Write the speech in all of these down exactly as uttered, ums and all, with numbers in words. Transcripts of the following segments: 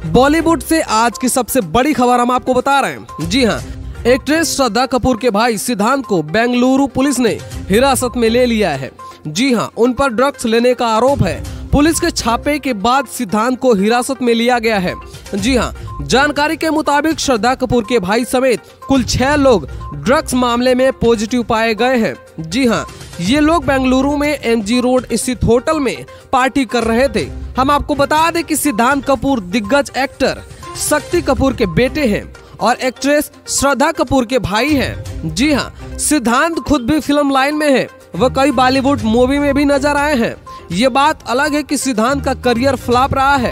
बॉलीवुड से आज की सबसे बड़ी खबर हम आपको बता रहे हैं। जी हाँ, एक्ट्रेस श्रद्धा कपूर के भाई सिद्धांत को बेंगलुरु पुलिस ने हिरासत में ले लिया है। जी हाँ, उन पर ड्रग्स लेने का आरोप है। पुलिस के छापे के बाद सिद्धांत को हिरासत में लिया गया है। जी हाँ, जानकारी के मुताबिक श्रद्धा कपूर के भाई समेत कुल छह लोग ड्रग्स मामले में पॉजिटिव पाए गए हैं। जी हाँ, ये लोग बेंगलुरु में एमजी रोड स्थित होटल में पार्टी कर रहे थे। हम आपको बता दें कि सिद्धांत कपूर दिग्गज एक्टर शक्ति कपूर के बेटे हैं और एक्ट्रेस श्रद्धा कपूर के भाई हैं। जी हाँ, सिद्धांत खुद भी फिल्म लाइन में है। वह कई बॉलीवुड मूवी में भी नजर आए हैं। ये बात अलग है कि सिद्धांत का करियर फ्लॉप रहा है।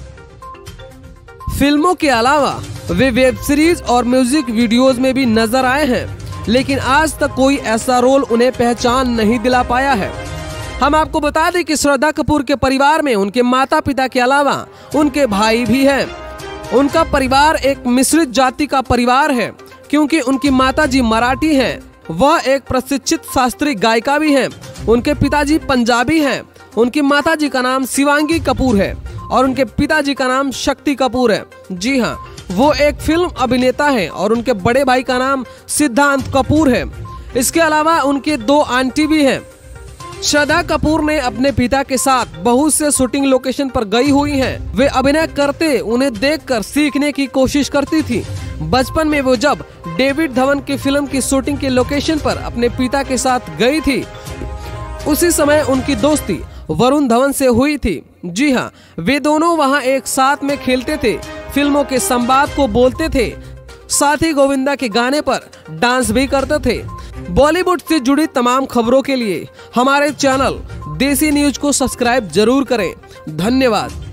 फिल्मों के अलावा वे वेब सीरीज और म्यूजिक वीडियोस में भी नजर आए हैं, लेकिन आज तक कोई ऐसा रोल उन्हें पहचान नहीं दिला पाया है। हम आपको बता दें कि श्रद्धा कपूर के परिवार में उनके माता पिता के अलावा उनके भाई भी हैं। उनका परिवार एक मिश्रित जाति का परिवार है, क्योंकि उनकी माताजी मराठी हैं। वह एक प्रशिक्षित शास्त्रीय गायिका भी हैं। उनके पिताजी पंजाबी हैं। उनकी माताजी का नाम शिवांगी कपूर है और उनके पिताजी का नाम शक्ति कपूर है। जी हाँ, वो एक फिल्म अभिनेता हैं और उनके बड़े भाई का नाम सिद्धांत कपूर है। इसके अलावा उनके दो आंटी भी हैं। श्रद्धा कपूर ने अपने पिता के साथ बहुत से शूटिंग लोकेशन पर गई हुई हैं। वे अभिनय करते उन्हें देखकर सीखने की कोशिश करती थी। बचपन में वो जब डेविड धवन की फिल्म की शूटिंग के लोकेशन पर अपने पिता के साथ गई थी, उसी समय उनकी दोस्ती वरुण धवन से हुई थी। जी हाँ, वे दोनों वहां एक साथ में खेलते थे, फिल्मों के संवाद को बोलते थे, साथ ही गोविंदा के गाने पर डांस भी करते थे। बॉलीवुड से जुड़ी तमाम खबरों के लिए हमारे चैनल देसी न्यूज को सब्सक्राइब जरूर करें। धन्यवाद।